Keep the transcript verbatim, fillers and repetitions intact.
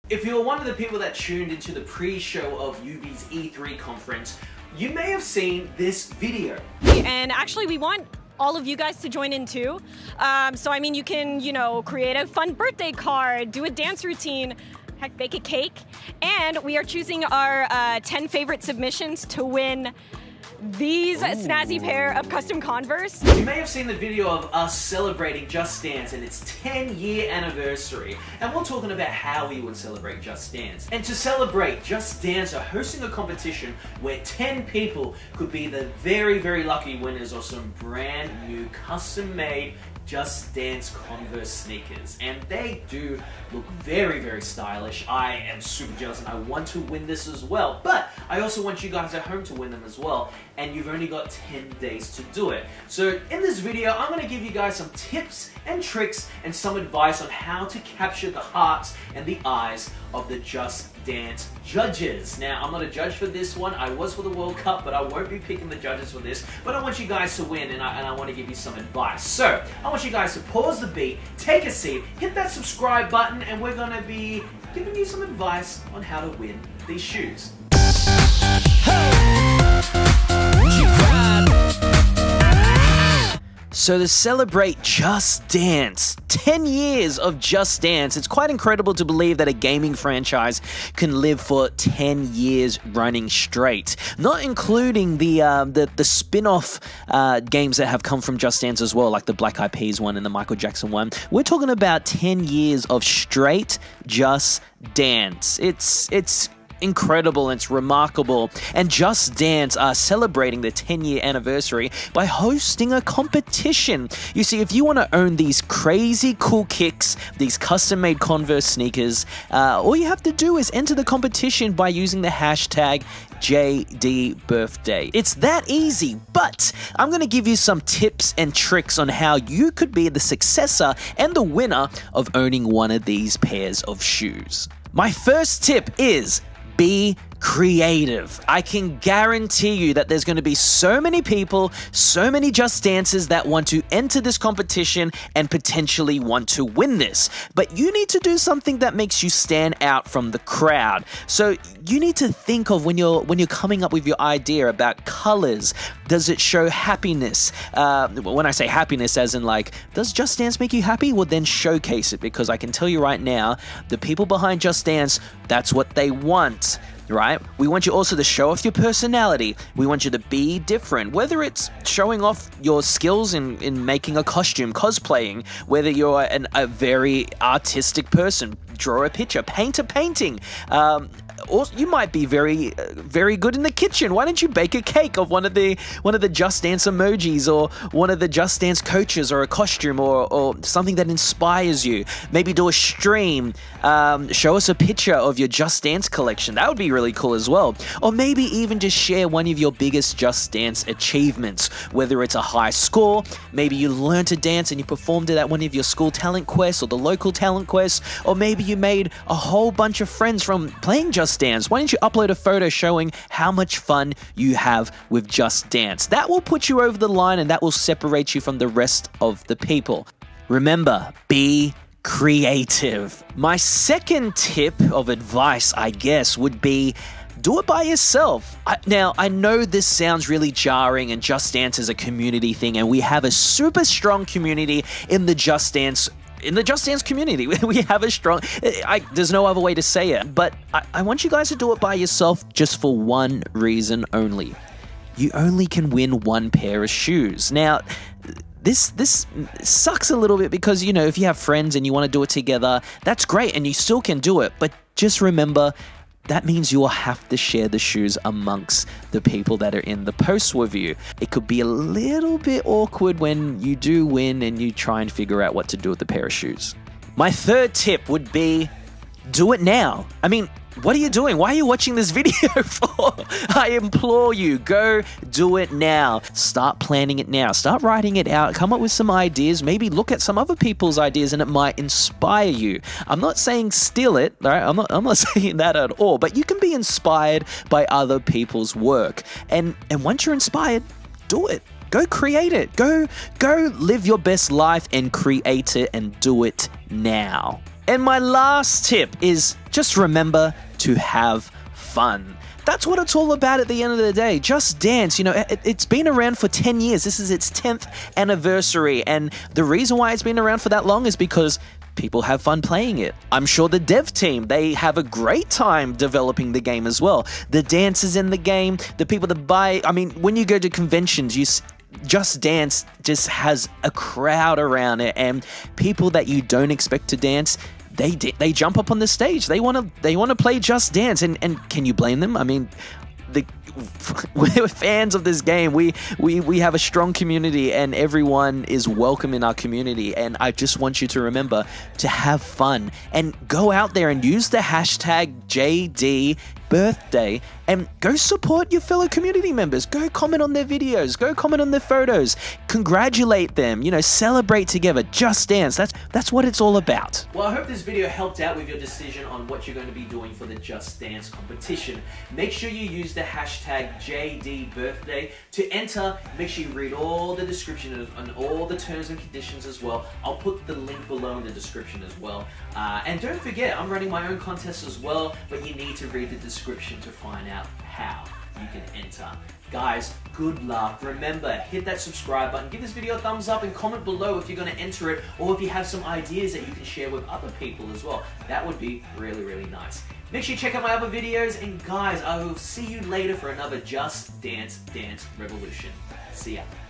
If you're one of the people that tuned into the pre-show of Ubi's E three conference, you may have seen this video. And actually we want all of you guys to join in too. Um, so I mean, you can, you know, create a fun birthday card, do a dance routine, heck, bake a cake. And we are choosing our uh, ten favorite submissions to win these Ooh. snazzy pair of custom Converse. You may have seen the video of us celebrating Just Dance and its ten year anniversary, and we're talking about how we would celebrate Just Dance. And to celebrate, Just Dance are hosting a competition where ten people could be the very, very lucky winners of some brand new custom made Just Dance Converse sneakers. And they do look very, very stylish. I am super jealous and I want to win this as well. But I also want you guys at home to win them as well. And you've only got ten days to do it. So in this video, I'm going to give you guys some tips and tricks and some advice on how to capture the hearts and the eyes of the Just Dance judges. Now, I'm not a judge for this one. I was for the World Cup, but I won't be picking the judges for this. But I want you guys to win, and I, and I want to give you some advice. So, I want you guys to pause the beat, take a seat, hit that subscribe button, and we're going to be giving you some advice on how to win these shoes. So to celebrate Just Dance, ten years of Just Dance, it's quite incredible to believe that a gaming franchise can live for ten years running straight. Not including the uh, the, the spin-off uh, games that have come from Just Dance as well, like the Black Eyed Peas one and the Michael Jackson one. We're talking about ten years of straight Just Dance. It's, it's incredible, it's remarkable, and Just Dance are celebrating the ten year anniversary by hosting a competition. You see, if you want to own these crazy cool kicks, these custom made Converse sneakers, uh, all you have to do is enter the competition by using the hashtag J D birthday. It's that easy, but I'm going to give you some tips and tricks on how you could be the successor and the winner of owning one of these pairs of shoes. My first tip is be creative. I can guarantee you that there's going to be so many people, so many Just Dancers that want to enter this competition and potentially want to win this. But you need to do something that makes you stand out from the crowd. So you need to think of when you're when you're coming up with your idea about colors. Does it show happiness? Uh, when I say happiness, as in like, does Just Dance make you happy? Well, then showcase it, because I can tell you right now, the people behind Just Dance, that's what they want. Right? We want you also to show off your personality. We want you to be different, whether it's showing off your skills in, in making a costume, cosplaying, whether you're an, a very artistic person, draw a picture, paint a painting. Um, or you might be very, uh, very good in the kitchen. Why don't you bake a cake of one of the one of the Just Dance emojis, or one of the Just Dance coaches, or a costume, or, or something that inspires you? Maybe do a stream. Um, show us a picture of your Just Dance collection. That would be really cool as well. Or maybe even just share one of your biggest Just Dance achievements, whether it's a high score, maybe you learned to dance and you performed it at one of your school talent quests or the local talent quests, or maybe you made a whole bunch of friends from playing Just Dance. Why don't you upload a photo showing how much fun you have with Just Dance? That will put you over the line, and that will separate you from the rest of the people. Remember, be creative. My second tip of advice, I guess, would be do it by yourself. I, now, I know this sounds really jarring, and Just Dance is a community thing, and we have a super strong community in the Just Dance In the Just Dance community. We have a strong, I, there's no other way to say it, but I, I want you guys to do it by yourself just for one reason only. You only can win one pair of shoes. Now, This this sucks a little bit because, you know, if you have friends and you want to do it together, that's great and you still can do it. But just remember, that means you will have to share the shoes amongst the people that are in the post with you. It could be a little bit awkward when you do win and you try and figure out what to do with the pair of shoes. My third tip would be, do it now. I mean, what are you doing? Why are you watching this video for? I implore you, go do it now. Start planning it now. Start writing it out. Come up with some ideas. Maybe look at some other people's ideas and it might inspire you. I'm not saying steal it, all right? I'm not, I'm not saying that at all, but you can be inspired by other people's work. And, and once you're inspired, do it. Go create it. Go, go live your best life and create it and do it now. And my last tip is just remember to have fun. That's what it's all about at the end of the day. Just Dance, you know, it, it's been around for ten years. This is its tenth anniversary. And the reason why it's been around for that long is because people have fun playing it. I'm sure the dev team, they have a great time developing the game as well. The dancers in the game, the people that buy, I mean, when you go to conventions, you Just Dance just has a crowd around it, and people that you don't expect to dance, they they jump up on the stage. They want to they want to play Just Dance, and and can you blame them? I mean, the we're fans of this game. We we we have a strong community, and everyone is welcome in our community. And I just want you to remember to have fun and go out there and use the hashtag J D birthday and go support your fellow community members. Go comment on their videos, go comment on their photos, congratulate them, you know, celebrate together. Just Dance, that's that's what it's all about. Well, I hope this video helped out with your decision on what you're going to be doing for the Just Dance competition. Make sure you use the hashtag J D birthday to enter. Make sure you read all the description and all the terms and conditions as well. I'll put the link below in the description as well. Uh, and don't forget, I'm running my own contest as well, but you need to read the description to find out how you can enter. Guys, good luck. Remember, hit that subscribe button, give this video a thumbs up, and comment below if you're going to enter it, or if you have some ideas that you can share with other people as well. That would be really, really nice. Make sure you check out my other videos, and guys, I will see you later for another Just Dance Dance Revolution. See ya.